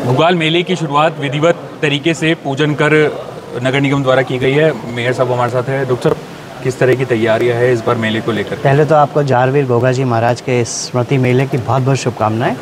घुगाल मेले की शुरुआत विधिवत तरीके से पूजन कर नगर निगम द्वारा की गई है। मेयर साहब हमारे साथ है। डॉक्टर साहब, किस तरह की तैयारियां है इस बार मेले को लेकर? पहले तो आपको झारवीर गोगाजी महाराज के स्मृति मेले की बहुत बहुत शुभकामनाएं।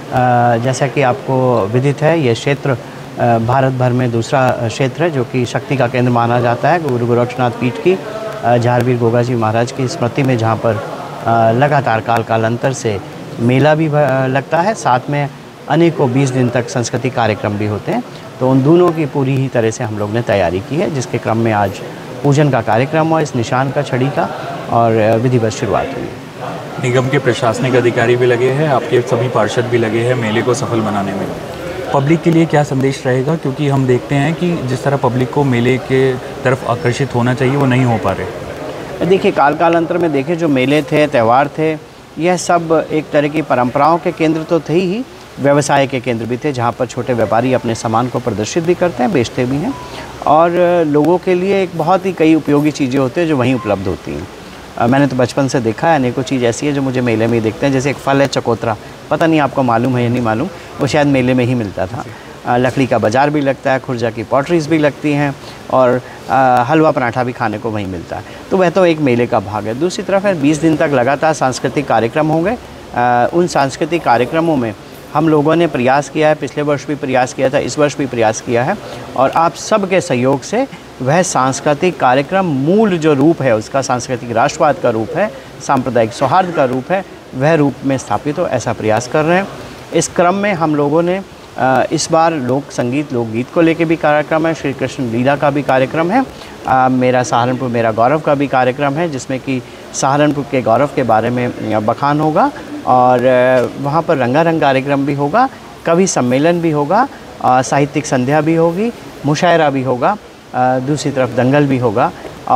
जैसा कि आपको विदित है, ये क्षेत्र भारत भर में दूसरा क्षेत्र है जो कि शक्ति का केंद्र माना जाता है। गुरु गोरक्षनाथ पीठ की झारवीर गोगाजी महाराज की स्मृति में, जहाँ पर लगातार कालांतर से मेला भी लगता है, साथ में अनेकों 20 दिन तक सांस्कृतिक कार्यक्रम भी होते हैं। तो उन दोनों की पूरी ही तरह से हम लोग ने तैयारी की है, जिसके क्रम में आज पूजन का कार्यक्रम हुआ, इस निशान का, छड़ी का, और विधिवत शुरुआत हुई। निगम के प्रशासनिक अधिकारी भी लगे हैं, आपके सभी पार्षद भी लगे हैं मेले को सफल बनाने में। पब्लिक के लिए क्या संदेश रहेगा, क्योंकि हम देखते हैं कि जिस तरह पब्लिक को मेले के तरफ आकर्षित होना चाहिए वो नहीं हो पा रहे? देखिए, कालांतर में देखें, जो मेले थे, त्यौहार थे, यह सब एक तरह की परंपराओं के केंद्र तो थे ही, व्यवसाय के केंद्र भी थे, जहाँ पर छोटे व्यापारी अपने सामान को प्रदर्शित भी करते हैं, बेचते भी हैं, और लोगों के लिए एक बहुत ही कई उपयोगी चीज़ें होती हैं जो वहीं उपलब्ध होती हैं। मैंने तो बचपन से देखा है, अनेकों चीज़ ऐसी है जो मुझे मेले में ही दिखते हैं। जैसे एक फल है चकोतरा, पता नहीं आपको मालूम है या नहीं मालूम, वो शायद मेले में ही मिलता था। लकड़ी का बाज़ार भी लगता है, खुर्जा की पॉटरीज भी लगती हैं, और हलवा पराठा भी खाने को वहीं मिलता है। तो वह तो एक मेले का भाग है। दूसरी तरफ है, 20 दिन तक लगातार सांस्कृतिक कार्यक्रम होंगे। उन सांस्कृतिक कार्यक्रमों में हम लोगों ने प्रयास किया है, पिछले वर्ष भी प्रयास किया था, इस वर्ष भी प्रयास किया है, और आप सबके सहयोग से वह सांस्कृतिक कार्यक्रम मूल जो रूप है उसका, सांस्कृतिक राष्ट्रवाद का रूप है, सांप्रदायिक सौहार्द का रूप है, वह रूप में स्थापित हो, ऐसा प्रयास कर रहे हैं। इस क्रम में हम लोगों ने इस बार लोक संगीत, लोकगीत को लेके भी कार्यक्रम है, श्री कृष्ण लीला का भी कार्यक्रम है, मेरा सहारनपुर मेरा गौरव का भी कार्यक्रम है, जिसमें कि सहारनपुर के गौरव के बारे में बखान होगा, और वहाँ पर रंगारंग कार्यक्रम भी होगा, कवि सम्मेलन भी होगा, साहित्यिक संध्या भी होगी, मुशायरा भी होगा, दूसरी तरफ दंगल भी होगा,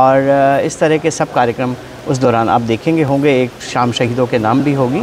और इस तरह के सब कार्यक्रम उस दौरान आप देखेंगे होंगे। एक शाम शहीदों के नाम भी होगी।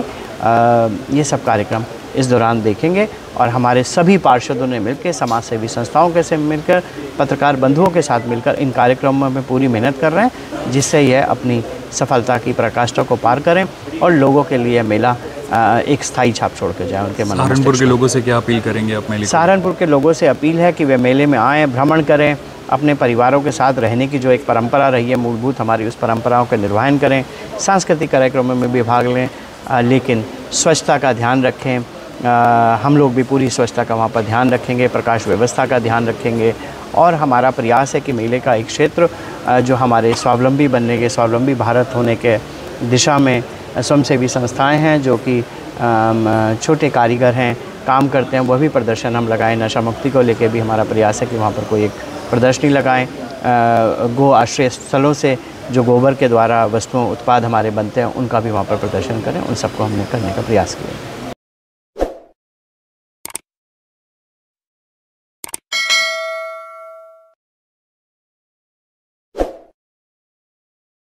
ये सब कार्यक्रम इस दौरान देखेंगे, और हमारे सभी पार्षदों ने मिलकर, समाज सेवी संस्थाओं के से मिलकर, पत्रकार बंधुओं के साथ मिलकर इन कार्यक्रमों में पूरी मेहनत कर रहे हैं, जिससे यह अपनी सफलता की पराकाष्ठा को पार करें और लोगों के लिए मेला एक स्थायी छाप छोड़ कर जाए उनके मन में। सहारनपुर के लोगों से क्या अपील करेंगे आप मेले? सहारनपुर के लोगों से अपील है कि वे मेले में आएँ, भ्रमण करें, अपने परिवारों के साथ रहने की जो एक परंपरा रही है मूलभूत हमारी, उस परंपराओं का निर्वहन करें, सांस्कृतिक कार्यक्रमों में भी भाग लें, लेकिन स्वच्छता का ध्यान रखें। हम लोग भी पूरी स्वच्छता का वहाँ पर ध्यान रखेंगे, प्रकाश व्यवस्था का ध्यान रखेंगे, और हमारा प्रयास है कि मेले का एक क्षेत्र जो हमारे स्वावलंबी बनने के, स्वावलंबी भारत होने के दिशा में स्वयंसेवी संस्थाएं हैं, जो कि छोटे कारीगर हैं, काम करते हैं, वह भी प्रदर्शन हम लगाएं। नशा मुक्ति को लेकर भी हमारा प्रयास है कि वहाँ पर कोई एक प्रदर्शनी लगाएं। गो आश्रय स्थलों से जो गोबर के द्वारा वस्तुओं, उत्पाद हमारे बनते हैं, उनका भी वहाँ पर प्रदर्शन करें। उन सबको हमने करने का प्रयास किया।